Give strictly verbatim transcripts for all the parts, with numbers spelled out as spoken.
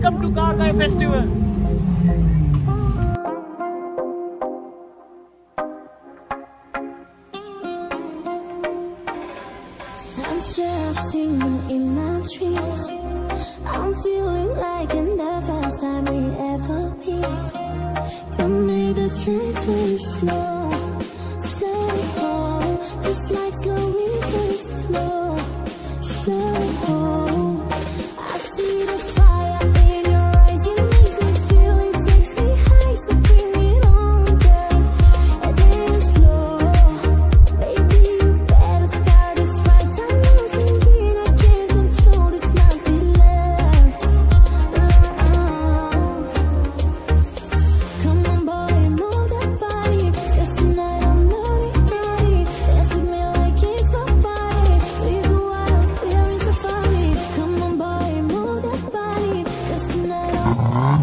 Welcome to Car Guy Festival. I'm sure I've seen you in my dreams. I'm feeling like in the first time we ever meet. You made the train feel slow, slow, just like slow rivers flow, slow. I see the fire in your eyes, it makes me feel, it takes me high, so bring it on, girl. And then slow, baby, you better start this right. I'm losing it, I can't control, this must be love, love. Come on boy, move that body, 'cause tonight I'm naughty, naughty. Dance with me like it's my party. We go out, we're in safari. Come on boy, move that body, 'cause tonight I'm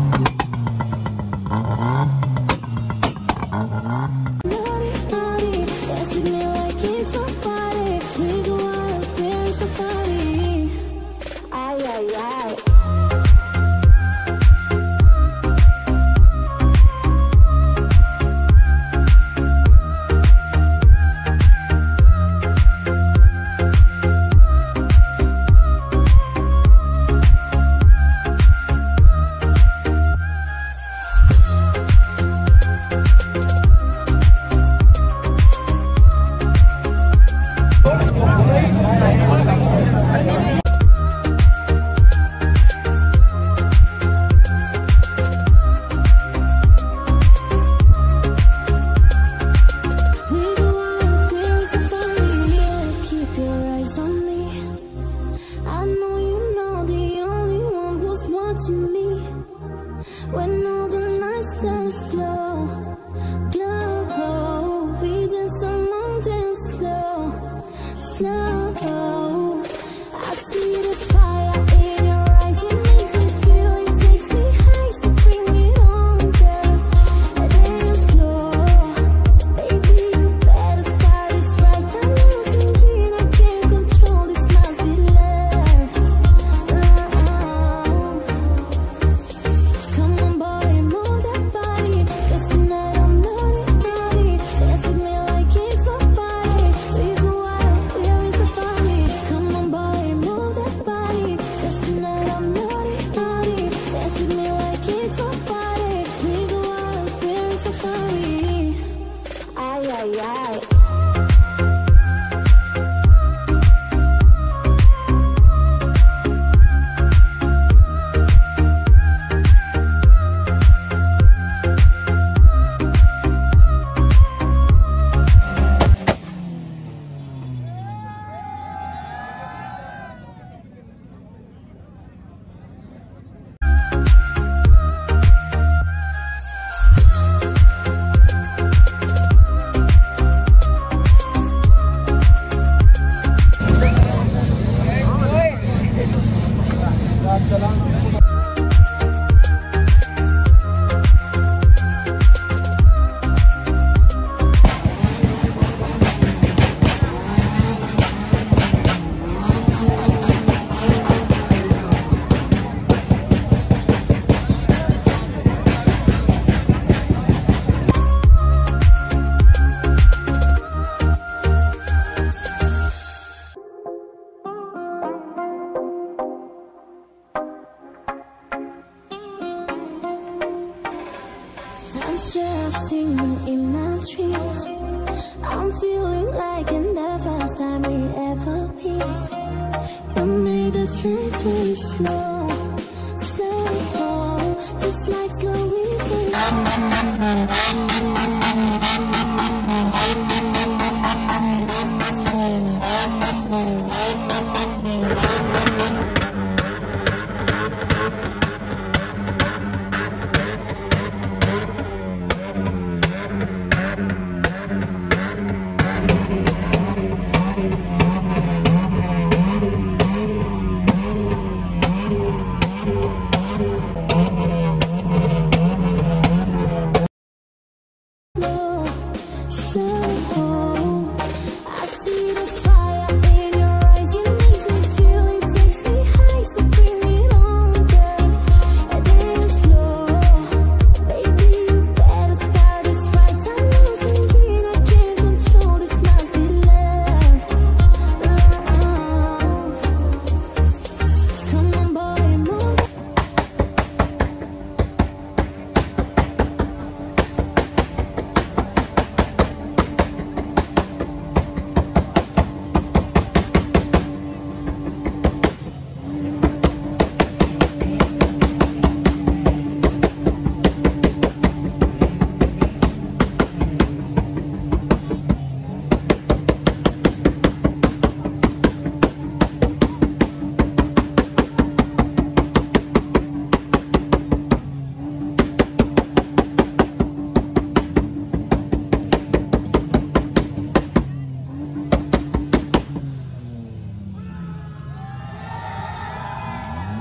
naughty, naughty. Dance with me like it's my party. We go out, we're in safari. Ay, ay, ay. We go out, we're in safari. Keep your eyes on me. I know you know the only one who's watching me. When all the nights turns glow, glow, we just a mountain slow, slow. I see the fire in your eyes, it makes me feel, it takes me high, so bring it on, girl. And then slow, baby, you better start this right. I'm losing it, I can't control, this must be love, love. Come on boy, move that body, 'cause tonight I'm naughty, naughty. Dance with me like it's my party. We go out, we're in safari. Come on boy, move that body, 'cause tonight I'm naughty, naughty. Dance with me like it's my party. We go out, we're in safari. Ay, ay, ay. I'm sure I've seen you in my dreams. I'm feeling like in the first time we ever meet. You made the train feel slow, slow, just like slow rivers.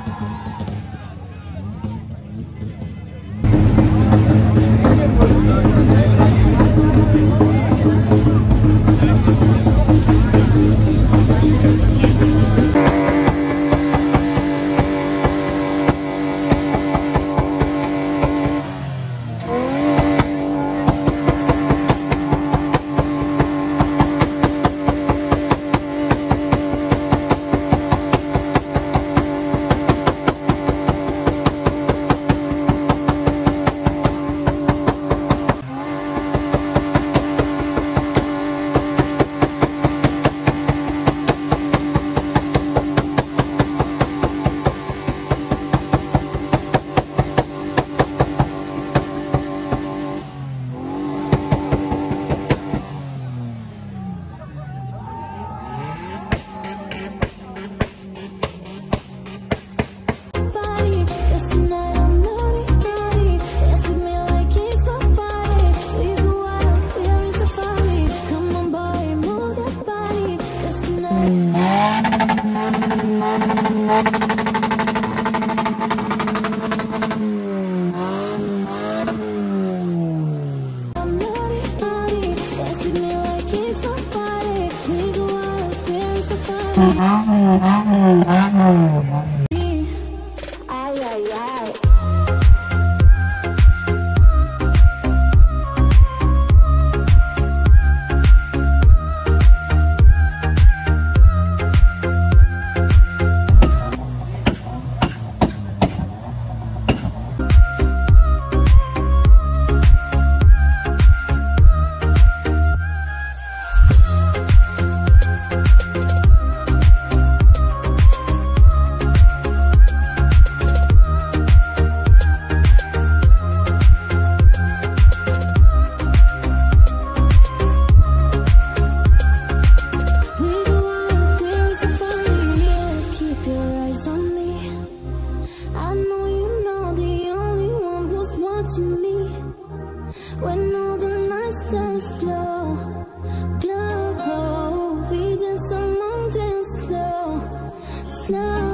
When all the night stars glow, glow, we just some mountains slow, slow.